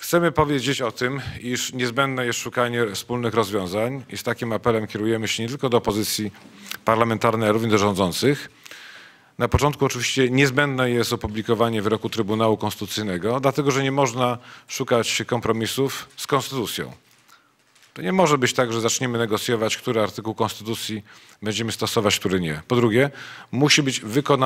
Chcemy powiedzieć o tym, iż niezbędne jest szukanie wspólnych rozwiązań i z takim apelem kierujemy się nie tylko do opozycji parlamentarnej, ale również do rządzących. Na początku oczywiście niezbędne jest opublikowanie wyroku Trybunału Konstytucyjnego, dlatego że nie można szukać kompromisów z Konstytucją. To nie może być tak, że zaczniemy negocjować, który artykuł Konstytucji będziemy stosować, który nie. Po drugie, musi być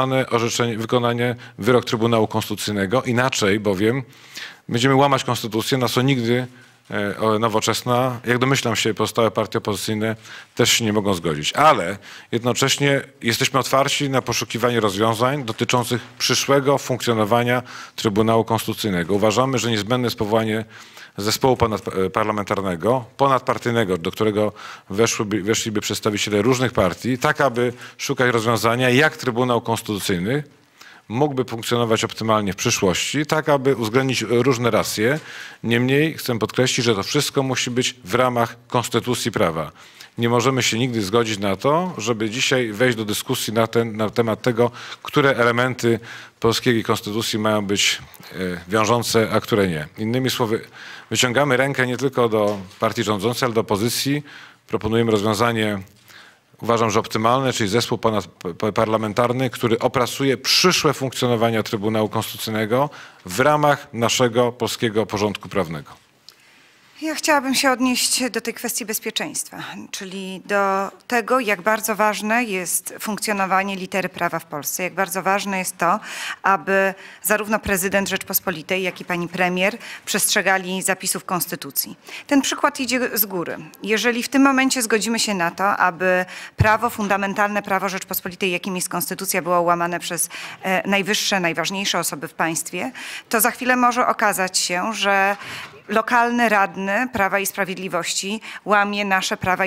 wykonanie wyrok Trybunału Konstytucyjnego, inaczej bowiem będziemy łamać Konstytucję, na co nigdy Nowoczesna, jak domyślam się, pozostałe partie opozycyjne też się nie mogą zgodzić. Ale jednocześnie jesteśmy otwarci na poszukiwanie rozwiązań dotyczących przyszłego funkcjonowania Trybunału Konstytucyjnego. Uważamy, że niezbędne jest powołanie zespołu parlamentarnego, ponadpartyjnego, do którego weszliby przedstawiciele różnych partii, tak aby szukać rozwiązania, jak Trybunał Konstytucyjny mógłby funkcjonować optymalnie w przyszłości, tak aby uwzględnić różne racje. Niemniej chcę podkreślić, że to wszystko musi być w ramach konstytucji prawa. Nie możemy się nigdy zgodzić na to, żeby dzisiaj wejść do dyskusji na temat tego, które elementy polskiej konstytucji mają być wiążące, a które nie. Innymi słowy, wyciągamy rękę nie tylko do partii rządzącej, ale do opozycji. Proponujemy rozwiązanie, uważam, że optymalne, czyli zespół parlamentarny, który opracuje przyszłe funkcjonowanie Trybunału Konstytucyjnego w ramach naszego polskiego porządku prawnego. Ja chciałabym się odnieść do tej kwestii bezpieczeństwa, czyli do tego, jak bardzo ważne jest funkcjonowanie litery prawa w Polsce, jak bardzo ważne jest to, aby zarówno prezydent Rzeczpospolitej, jak i pani premier przestrzegali zapisów Konstytucji. Ten przykład idzie z góry. Jeżeli w tym momencie zgodzimy się na to, aby prawo, fundamentalne prawo Rzeczpospolitej, jakim jest Konstytucja, było łamane przez najwyższe, najważniejsze osoby w państwie, to za chwilę może okazać się, że lokalny radny Prawa i Sprawiedliwości łamie nasze prawa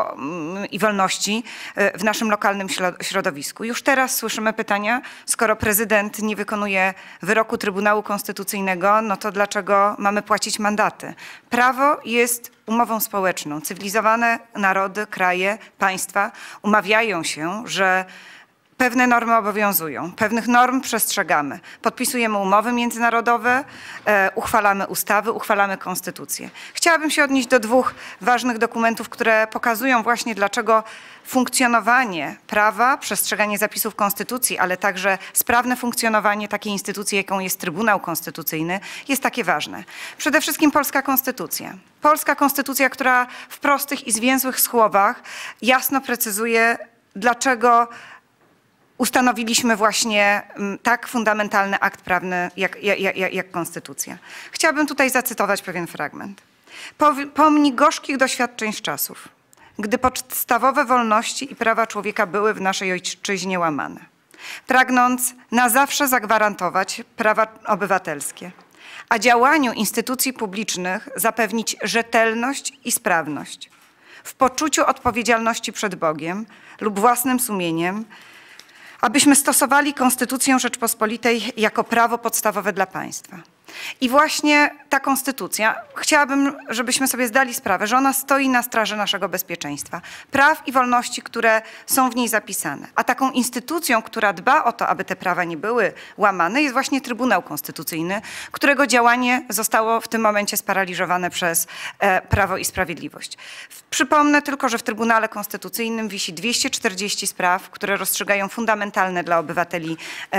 i wolności w naszym lokalnym środowisku. Już teraz słyszymy pytania, skoro prezydent nie wykonuje wyroku Trybunału Konstytucyjnego, no to dlaczego mamy płacić mandaty? Prawo jest umową społeczną. Cywilizowane narody, kraje, państwa umawiają się, że pewne normy obowiązują, pewnych norm przestrzegamy. Podpisujemy umowy międzynarodowe, uchwalamy ustawy, uchwalamy konstytucję. Chciałabym się odnieść do dwóch ważnych dokumentów, które pokazują właśnie, dlaczego funkcjonowanie prawa, przestrzeganie zapisów konstytucji, ale także sprawne funkcjonowanie takiej instytucji, jaką jest Trybunał Konstytucyjny, jest takie ważne. Przede wszystkim polska konstytucja. Polska konstytucja, która w prostych i zwięzłych słowach jasno precyzuje, dlaczego ustanowiliśmy właśnie tak fundamentalny akt prawny jak konstytucja. Chciałabym tutaj zacytować pewien fragment. Pomni gorzkich doświadczeń z czasów, gdy podstawowe wolności i prawa człowieka były w naszej ojczyźnie łamane, pragnąc na zawsze zagwarantować prawa obywatelskie, a działaniu instytucji publicznych zapewnić rzetelność i sprawność, w poczuciu odpowiedzialności przed Bogiem lub własnym sumieniem, abyśmy stosowali Konstytucję Rzeczpospolitej jako prawo podstawowe dla państwa. I właśnie ta konstytucja, chciałabym, żebyśmy sobie zdali sprawę, że ona stoi na straży naszego bezpieczeństwa, praw i wolności, które są w niej zapisane. A taką instytucją, która dba o to, aby te prawa nie były łamane, jest właśnie Trybunał Konstytucyjny, którego działanie zostało w tym momencie sparaliżowane przez Prawo i Sprawiedliwość. Przypomnę tylko, że w Trybunale Konstytucyjnym wisi 240 spraw, które rozstrzygają fundamentalne dla obywateli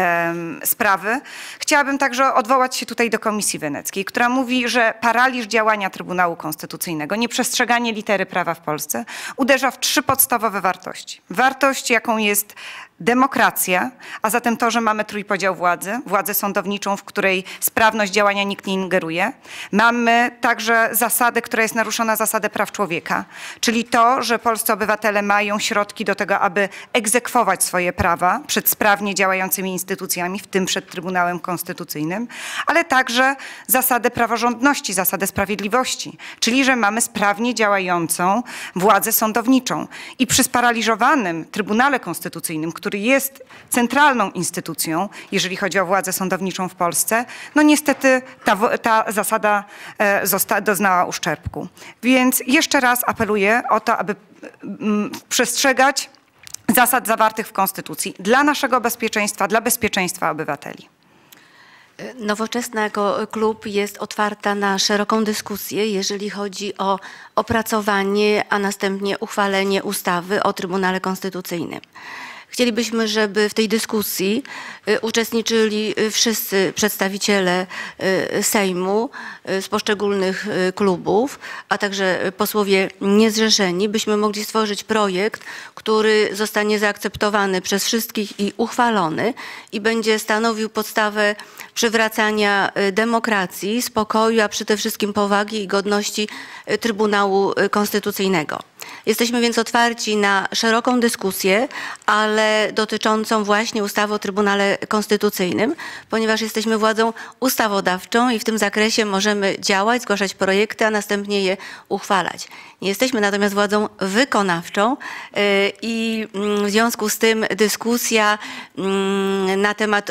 sprawy. Chciałabym także odwołać się tutaj do Komisji Weneckiej, która mówi, że paraliż działania Trybunału Konstytucyjnego, nieprzestrzeganie litery prawa w Polsce uderza w 3 podstawowe wartości. Wartość, jaką jest demokracja, a zatem to, że mamy trójpodział władzy, władzę sądowniczą, w której sprawność działania nikt nie ingeruje. Mamy także zasadę, która jest naruszona, zasadę praw człowieka, czyli to, że polscy obywatele mają środki do tego, aby egzekwować swoje prawa przed sprawnie działającymi instytucjami, w tym przed Trybunałem Konstytucyjnym, ale także zasadę praworządności, zasadę sprawiedliwości, czyli że mamy sprawnie działającą władzę sądowniczą. I przy sparaliżowanym Trybunale Konstytucyjnym, który jest centralną instytucją, jeżeli chodzi o władzę sądowniczą w Polsce, no niestety ta zasada doznała uszczerbku. Więc jeszcze raz apeluję o to, aby przestrzegać zasad zawartych w Konstytucji dla naszego bezpieczeństwa, dla bezpieczeństwa obywateli. Nowoczesna jako klub jest otwarta na szeroką dyskusję, jeżeli chodzi o opracowanie, a następnie uchwalenie ustawy o Trybunale Konstytucyjnym. Chcielibyśmy, żeby w tej dyskusji uczestniczyli wszyscy przedstawiciele Sejmu z poszczególnych klubów, a także posłowie niezrzeszeni, byśmy mogli stworzyć projekt, który zostanie zaakceptowany przez wszystkich i uchwalony i będzie stanowił podstawę przywracania demokracji, spokoju, a przede wszystkim powagi i godności Trybunału Konstytucyjnego. Jesteśmy więc otwarci na szeroką dyskusję, ale dotyczącą właśnie ustawy o Trybunale Konstytucyjnym, ponieważ jesteśmy władzą ustawodawczą i w tym zakresie możemy działać, zgłaszać projekty, a następnie je uchwalać. Nie jesteśmy natomiast władzą wykonawczą i w związku z tym dyskusja na temat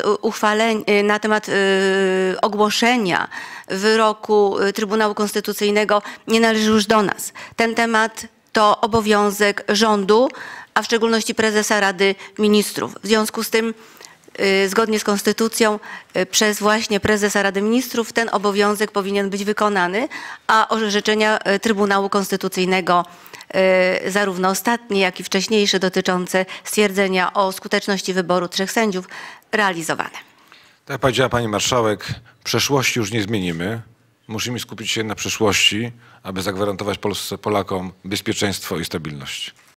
ogłoszenia wyroku Trybunału Konstytucyjnego nie należy już do nas. Ten temat to obowiązek rządu, a w szczególności prezesa Rady Ministrów. W związku z tym, zgodnie z konstytucją, przez właśnie prezesa Rady Ministrów ten obowiązek powinien być wykonany, a orzeczenia Trybunału Konstytucyjnego, zarówno ostatnie, jak i wcześniejsze, dotyczące stwierdzenia o skuteczności wyboru 3 sędziów, realizowane. Tak jak powiedziała pani marszałek, przeszłości już nie zmienimy. Musimy skupić się na przyszłości, aby zagwarantować Polsce, Polakom bezpieczeństwo i stabilność.